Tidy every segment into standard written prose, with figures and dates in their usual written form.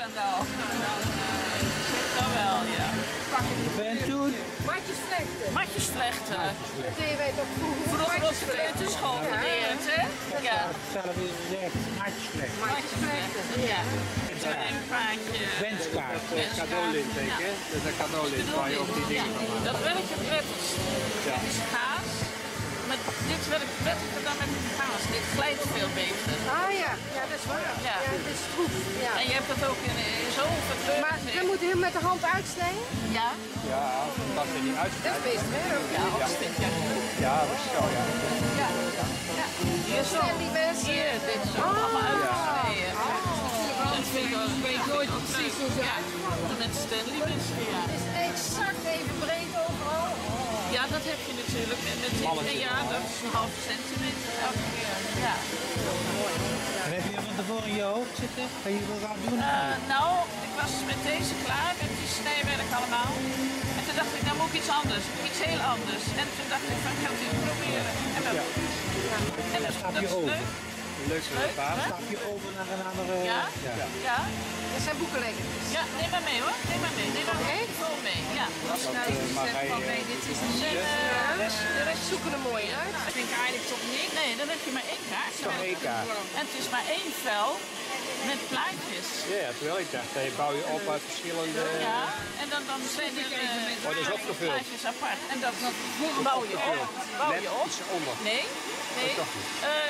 schandaal. Zit dan wel, ja. En toen? Matje slechte. Matje slechte. Dat deed wij toch Vroeger op de kleuterschool geleerd, hè? Ja. Zelf is gezegd, matje slecht. Matje slechte, ja. Een paardje. Wenskaart. Cadeaulinteken, dat is een cadeaulint waar je ook die dingen van maakt. Dat werkt het prettigst. Dit is gaas. Met dit werkt prettiger dan met gaas. Dit glijdt veel beter. Ah ja, ja dat is waar. Ja. Ja, het is stroef. Ja. En je hebt het ook in zoveel kleuren. Maar dan moet je hem met de hand uitsnijden? Ja. Ja, dat er niet Dat uitsnijdt. is best hè? Ja, opstit, ja. Ja, dat is zo, ja. Ja. Ja. Hier zo. En die mensen. Hier, dit is ook allemaal uitgesneden. Dat vind ik wel. Ik weet nooit precies hoe ze uitkomen. Met Stanley mensen, ja. Het is exact even breed overal. Ja, dat heb je natuurlijk. Met dit, ja, dat is een halve centimeter elke keer. Ja. En heb je van tevoren in je hoofd zitten? Ga je dat gaan doen? Nou, ik was met deze klaar, met die snijwerk allemaal. En toen dacht ik, nou moet ik iets anders. Iets heel anders. En toen dacht ik, van, ik ga het eens proberen. En dat, en dat Stap je is over. leuk. Leuk voor de paard. Stap je over naar een andere... Ja? Ja. Dat zijn boekenleggers. Ja, neem maar mee hoor. Neem maar mee. Neem maar mee. Vol mee. Ja. Als je nou even zegt van nee, dit is niet de rest zoeken er mooi uit. Ik denk eigenlijk toch niet. Nee, dan heb je maar één kaart. Toch één kaart. En het is maar één vel met plaatjes. Ja, terwijl ik dacht, die bouw je op uit verschillende... Ja, en dan zijn er dat is opgevuld. plaatjes apart. En dat bouw je op. Bouw je op. Iets onder. Nee, nee. toch niet?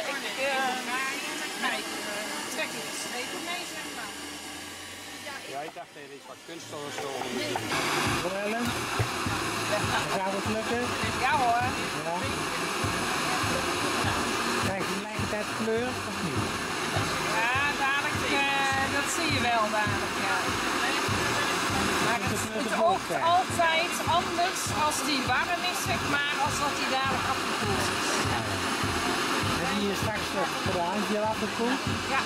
Nee, trek ik het strepen mee, zeg maar. Ja, ik dacht, er is wat kunst of zo. Ellen? Gaat het lukken? Ja hoor. Ja. Krijg je tegelijkertijd kleur of niet? Ja, dadelijk, dat zie je wel dadelijk, ja. Maar het oogt altijd anders als die warm is, zeg maar, als dat die dadelijk afgekoeld is. Heb je hier straks gedaan, je afgekoeld? Ja.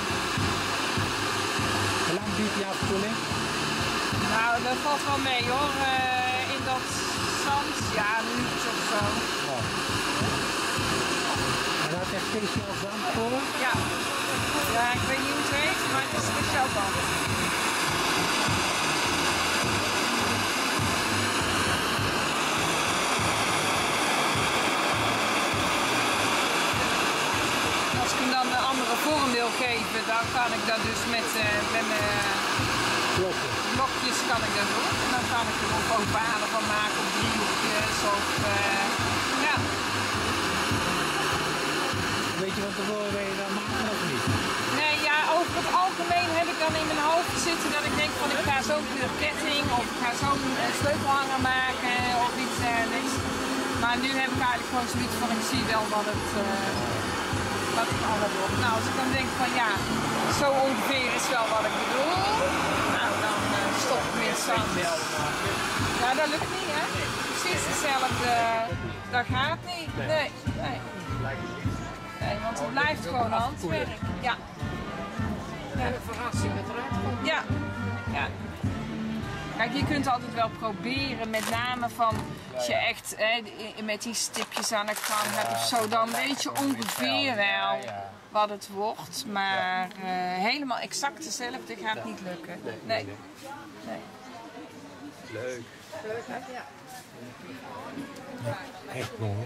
Hoe lang duurt die afkoeling? Nou, dat valt wel mee hoor. In dat zand, ja, een uurtje of zo. Oh. En daar is speciaal zand voor? Ja. Ja, ik weet niet hoe het heet, maar het is speciaal zand. Als ik hem dan een andere vorm wil geven, dan kan ik dat dus met mijn blokjes kan ik dat doen. En dan kan ik er ook ovalen van maken of driehoekjes of ja. Weet je wat tevoren wil je dan maken of niet? Nee, ja, over het algemeen heb ik dan in mijn hoofd zitten dat ik denk van ik ga zo'n kleur ketting of ik ga zo'n sleutelhanger maken of iets dergelijks. Maar nu heb ik eigenlijk gewoon zoiets van ik zie wel wat het allemaal wordt. Nou, als ik dan denk van ja, zo ongeveer is wel wat ik bedoel, nou dan stop ik met zand. Ja, dat lukt niet hè. Precies hetzelfde, dat gaat niet. Nee, nee. Nee, want het blijft gewoon handwerk. Ja. Ja. Een verrassing dat eruit komt. Ja. Ja. Kijk, je kunt altijd wel proberen, met name van als je echt met die stipjes aan de gang hebt of zo, dan weet je ongeveer wel wat het wordt. Maar helemaal exact hetzelfde gaat niet lukken. Nee. Nee. Leuk. Leuk hè? Ja. Echt mooi.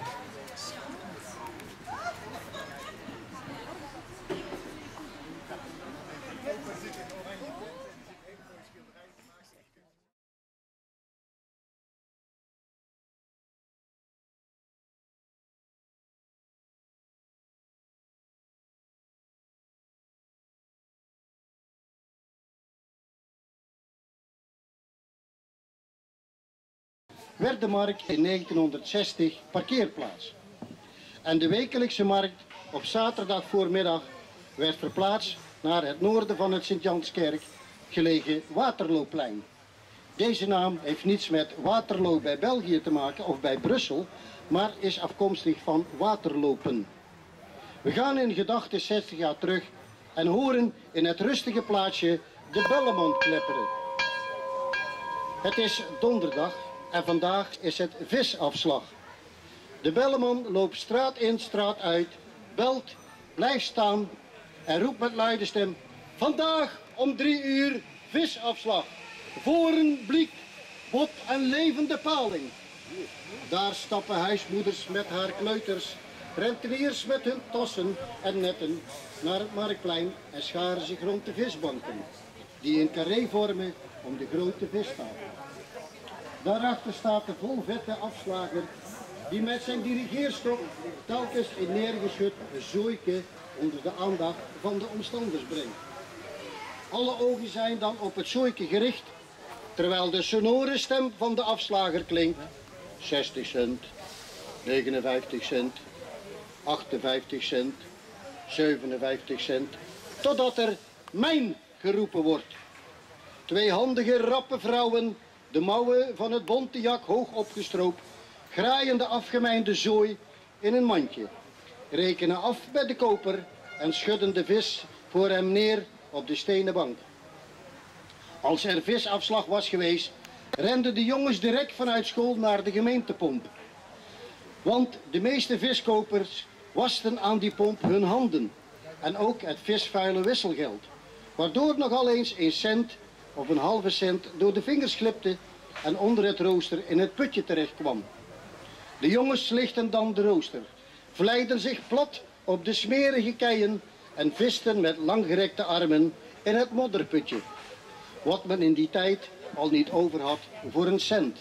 Werd de markt in 1960 parkeerplaats. En de wekelijkse markt op zaterdag voormiddag werd verplaatst naar het noorden van het Sint-Janskerk gelegen Waterlooplein. Deze naam heeft niets met Waterloo bij België te maken of bij Brussel, maar is afkomstig van waterlopen. We gaan in gedachten 60 jaar terug en horen in het rustige plaatsje de Bellemond klepperen. Het is donderdag en vandaag is het visafslag. De Belleman loopt straat in, straat uit, belt, blijft staan en roept met luide stem: vandaag om 3 uur visafslag, voren, bliek, bot en levende paling. Daar stappen huismoeders met haar kleuters, renteniers met hun tossen en netten naar het marktplein en scharen zich rond de visbanken, die een carré vormen om de grote vistafel. Daarachter staat de volvette afslager die met zijn dirigeerstok telkens een neergeschud zooike onder de aandacht van de omstanders brengt. Alle ogen zijn dan op het zooike gericht, terwijl de sonore stem van de afslager klinkt. 60 cent, 59 cent, 58 cent, 57 cent, totdat er mijn geroepen wordt. Twee handige rappe vrouwen, de mouwen van het bonte jak hoog opgestroopt, graaien de afgemijnde zooi in een mandje, rekenen af bij de koper en schudden de vis voor hem neer op de stenen bank. Als er visafslag was geweest, renden de jongens direct vanuit school naar de gemeentepomp. Want de meeste viskopers wasten aan die pomp hun handen en ook het visvuile wisselgeld, waardoor nogal eens een cent of een halve cent door de vingers glipte en onder het rooster in het putje terecht kwam. De jongens lichten dan de rooster, vlijden zich plat op de smerige keien en visten met langgerekte armen in het modderputje, wat men in die tijd al niet over had voor een cent.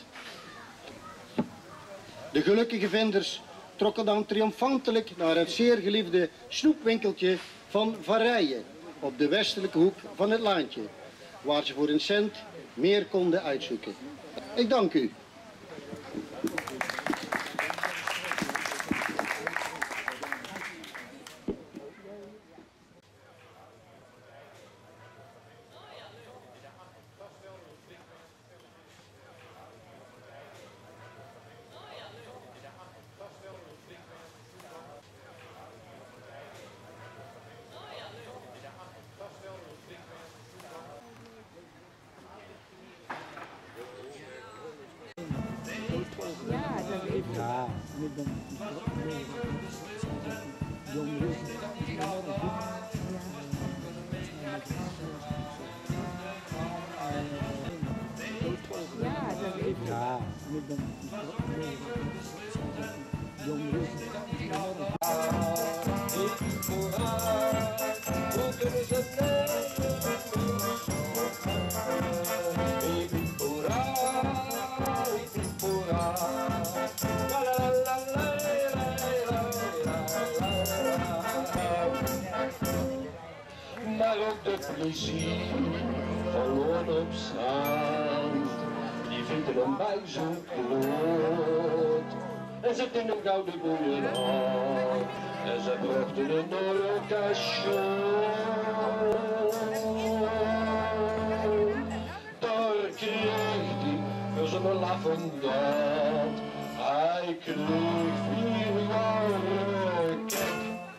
De gelukkige vinders trokken dan triomfantelijk naar het zeer geliefde snoepwinkeltje van Varijen op de westelijke hoek van het laantje, waar ze voor een cent meer konden uitzoeken. Ik dank u. Ja, ik ben jong. Ja, ik ben jong. Maar ook de plezier verloren op zand, die vinden hem bij zo'n kloot. En zit in een gouden boerenhal, en ze brachten een orkestje. Daar kreeg hij voor zijn lavendant, hij kreeg 4 jaar kek.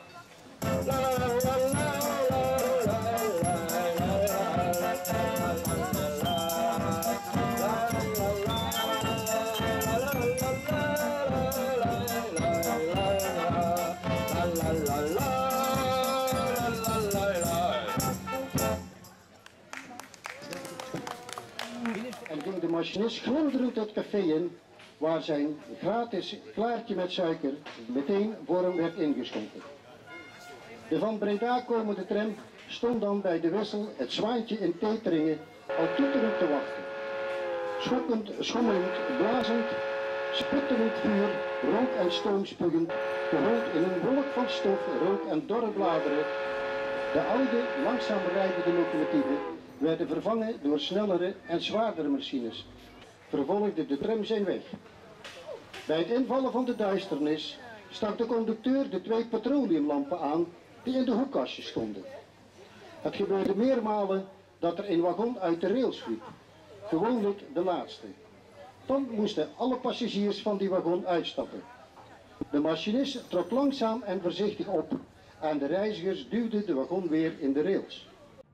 En ging de machinist grondeloos het café in, waar zijn gratis klaartje met suiker meteen voor hem werd ingeschonken. De van Breda komende tram stond dan bij de wissel het Zwaantje in Teteringen al toeterend te wachten. Schokkend, schommelend, blazend, sputterend vuur, rook en stoom spugend, gehuld in een wolk van stof, rook en dorre bladeren. De oude, langzaam rijdende locomotieven werden vervangen door snellere en zwaardere machines. Vervolgde de tram zijn weg. Bij het invallen van de duisternis stak de conducteur de 2 petroleumlampen aan die in de hoekkastjes stonden. Het gebeurde meermalen dat er een wagon uit de rails liep, gewoonlijk de laatste. Dan moesten alle passagiers van die wagon uitstappen. De machinist trok langzaam en voorzichtig op en de reizigers duwden de wagon weer in de rails.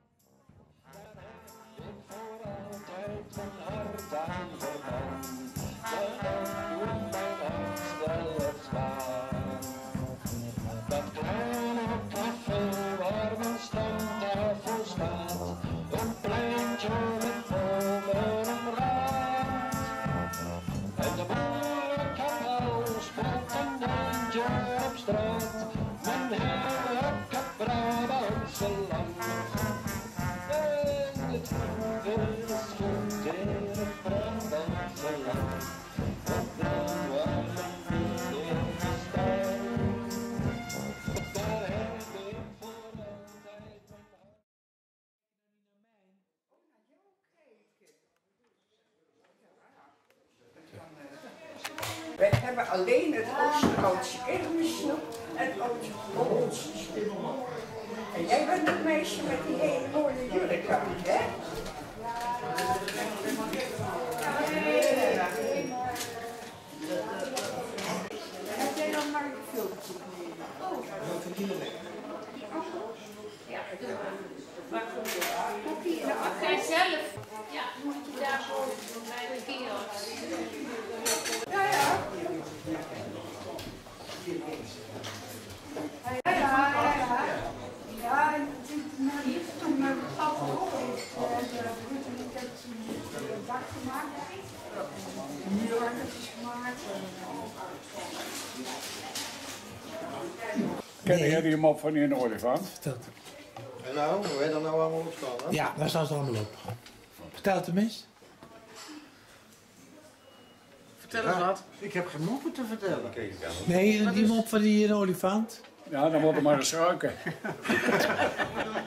Dat kleine café waar mijn stamtafel staat, een pleintje We hebben alleen het Oosteroudse kermisnoep en het Oost-Hollandse snoep. En jij bent het meisje met die hele mooie jurk aan, hè? Heb jij dan maar een filmpje genomen? Ja, Ga je zelf? Ja, moet je daarvoor bij de kiosk. ja. Ja, toen mijn papa ook heeft, ik heb een dak gemaakt. Muurwerkjes gemaakt. Ken jij die mop van die olifant? En nou, hoe heet dat nou allemaal op staan? Hè? Ja, daar staan ze allemaal op. Vertel het hem eens. Vertel eens wat. Ik heb geen moppen te vertellen. Nee, die mop van die olifant. Ja, dan moet er maar eens ruiken.